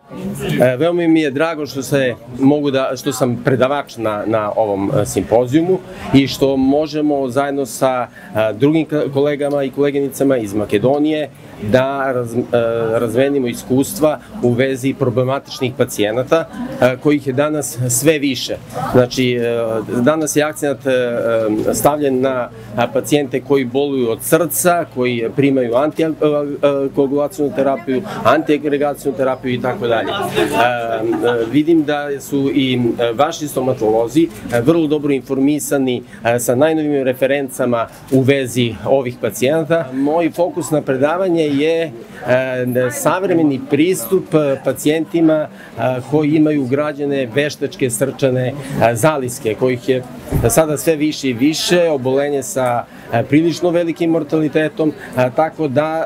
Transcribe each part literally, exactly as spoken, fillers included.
Veoma mi je drago što se mogu da što sam predavač na na ovom simpozijumu i što možemo zajedno sa drugim kolegama i koleginicama iz Makedonije da raz, razmenimo iskustva u vezi problematičnih pacijenata kojih je danas sve više. Znači, danas je akcenat stavljen na pacijente koji boluju od srca, koji primaju antikoagulacionu terapiju, antiagregacionu terapiju i tako dalje. Vidim da su i vaši stomatolozi vrlo dobro informisani sa najnovim referencama u vezi ovih pacijenata. Moj fokus na predavanje je savremeni pristup pacijentima koji imaju ugrađene veštačke srčane zaliske, kojih je sada sve više i više, obolenje sa prilično velikim mortalitetom, tako da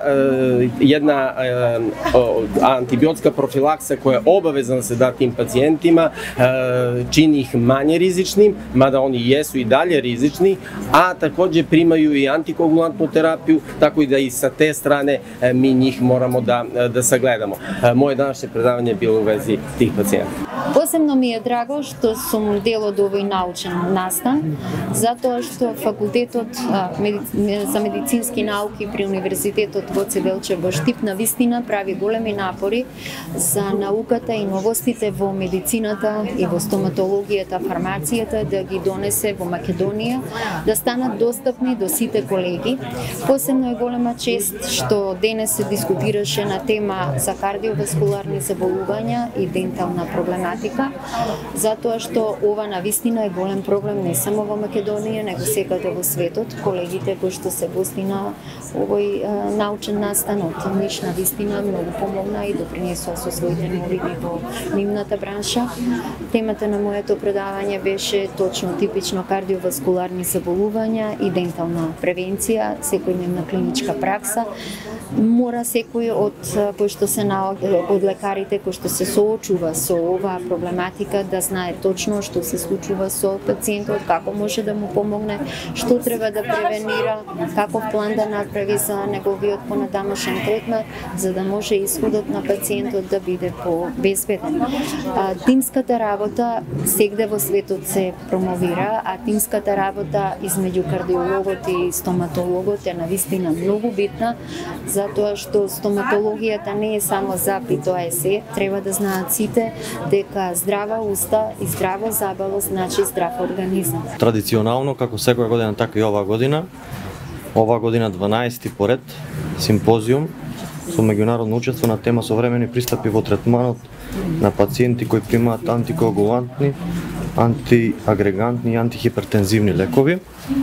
jedna antibiotska profilaksa koja je obavezna da se da tim pacijentima čini ih manje rizičnim, mada oni jesu i dalje rizični, a takođe primaju i antikoagulantnu terapiju, tako i da i sa te strane mi njih moramo da, da sagledamo. Moje današnje predavanje je bilo u vezi tih pacijenta. Posebno mi je drago što sam deo od ovoj naučen nastan, zato što fakultetот за медицински науки при Универзитетот Гоце Делчев во Штип навистина прави големи напори за науката и новостите во медицината и во стоматологијата, фармацијата да ги донесе во Македонија, да станат достапни до сите колеги. Посебно е голема чест што денес се дискутираше на тема за кардиоваскуларни заболувања и дентална проблематика, затоа што ова навистина е голем проблем не само во Македонија, него секаде во светот. Колегите кои што се гости на овој научен настан од Ниш навистина многу помогна и допринесоа со своите новини во нивната бранша. Темата на моето предавање беше точно типично кардиоваскуларни заболувања и дентална превенција, секојдневна клиничка пракса. Мора секој од кој што се од лекарите кој што се соочува со оваа проблематика да знае точно што се случува со пациентот, како може да му помогне, што треба да превенира, каков план да направи за неговиот понатамошен третман, за да може исходот на пациентот да биде по-безбеден. Тимската работа сегде во светот се промовира, а тимската работа измеѓу кардиологот и стоматологот е навистина многу битна, затоа што стоматологијата не е само зап и тоа е се, треба да знаат сите дека здрава уста и здраво забало значи здрав организам. Традиционално, како секоја година, така и оваа година, оваа година дванаесети поред симпозиум со меѓународно учество на тема современи пристапи во третманот на пациенти кои примаат антикоагулантни, антиагрегантни и антихипертензивни лекови.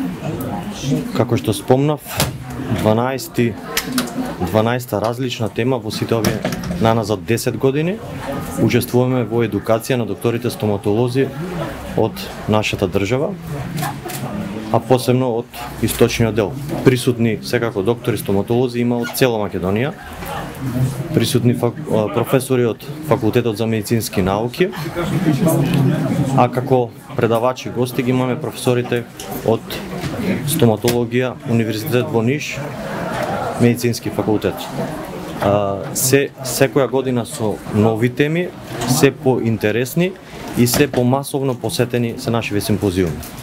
Како што спомнав, дванаесети дванаесета различна тема во сите овие наназад десет години. Учествуваме во едукација на докторите стоматолози од нашата држава, а посебно од источниот дел. Присутни секако доктори стоматолози има од цела Македонија, присутни фак... професори од Факултетот за медицински науки, а како предавачи гости ги имаме професорите од стоматологија, Универзитет во Ниш, медицински факултет. Се секоја година со нови теми, се поинтересни и се помасовно посетени се нашиве симпозиуми.